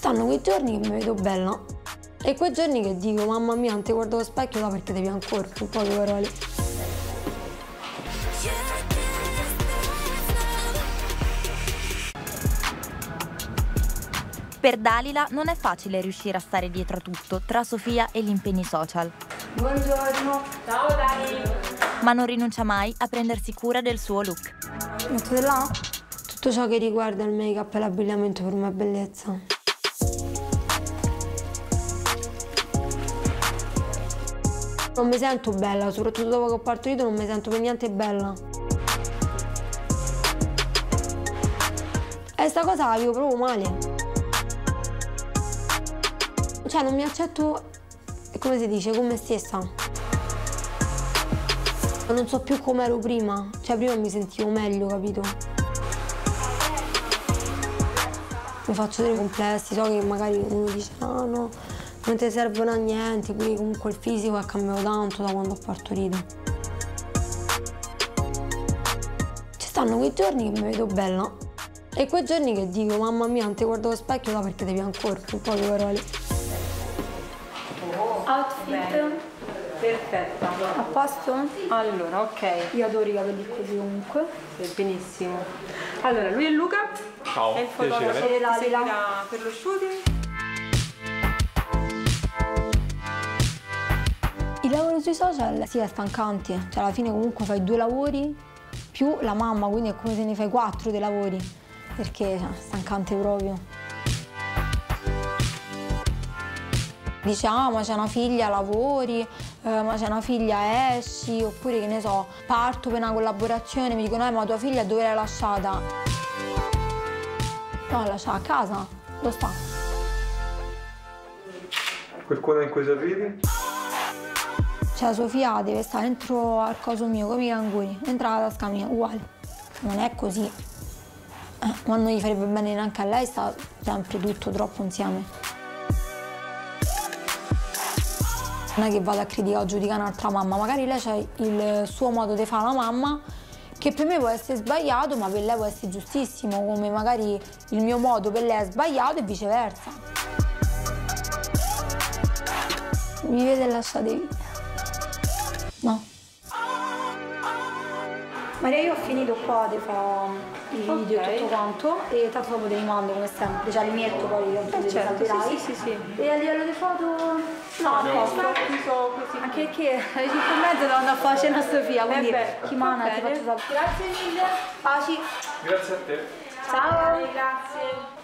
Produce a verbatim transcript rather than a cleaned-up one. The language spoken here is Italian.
Stanno quei giorni che mi vedo bella e quei giorni che dico mamma mia non ti guardo allo specchio là perché devi ancora, in poche parole. Per Dalila non è facile riuscire a stare dietro a tutto tra Sofia e gli impegni social. Buongiorno. Ciao Dani. Ma non rinuncia mai a prendersi cura del suo look. Mettete là? Tutto ciò che riguarda il make-up e l'abbigliamento per me è bellezza. Non mi sento bella, soprattutto dopo che ho partorito non mi sento per niente bella. E sta cosa la vivo proprio male. Cioè non mi accetto, come si dice, con me stessa. Non so più come ero prima, cioè prima mi sentivo meglio, capito? Mi faccio dei complessi, so che magari uno dice no, no, non ti servono a niente, quindi comunque il fisico è cambiato tanto da quando ho partorito. Ci stanno quei giorni che mi vedo bella e quei giorni che dico mamma mia non ti guardo allo specchio là perché devi ancora, in poche parole. Outfit. Perfetta. A posto? Allora, ok. Io adoro i capelli così comunque. Sì, benissimo. Allora, lui è Luca. Ciao, è il fotografo piacere. che ti Dalila. seguirà per lo shooting. Il lavoro sui social sì è stancante, cioè alla fine comunque fai due lavori più la mamma, quindi è come se ne fai quattro dei lavori, perché cioè, è stancante proprio. Dice ah ma c'è una figlia, lavori, eh, ma c'è una figlia, esci, oppure che ne so, parto per una collaborazione, mi dicono eh ma tua figlia dove l'hai lasciata? No, l'ho lasciata a casa, dove sta? Quel cono in cui servivi? Cioè Sofia deve stare dentro al coso mio, come i canguri, entra la tasca mia, uguale. Non è così. Eh, ma non gli farebbe bene neanche a lei, sta sempre tutto troppo insieme. Non è che vado a criticare o giudicare un'altra mamma, magari lei ha il suo modo di fare la mamma, che per me può essere sbagliato, ma per lei può essere giustissimo, come magari il mio modo per lei è sbagliato e viceversa. Vivete e lasciatevi. No. Maria, io ho finito qua di fare i video e Ok. tutto quanto e tanto dopo te li mando come sempre, cioè li metto poi Eh, li certo, salverai. sì, sì, sì, sì. E a livello di foto no, a posto. Uso così. Anche perché alle cinque e mezza devo andare a fare cena a Sofia, quindi Eh beh, chi mana va ti bene. faccio sapere. Grazie mille, baci. Grazie a te. Ciao. Grazie.